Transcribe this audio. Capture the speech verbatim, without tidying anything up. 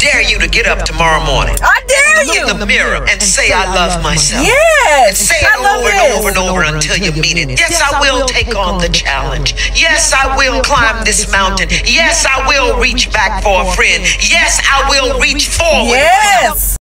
dare you to get up tomorrow morning. I dare Look you. in the mirror and say, I love myself. Yes. Say I it love over and this. over and over until you mean it. Yes, I will take on the challenge. Yes, I will climb this mountain. Yes, I will reach back for a friend. Yes, I will reach forward. Yes.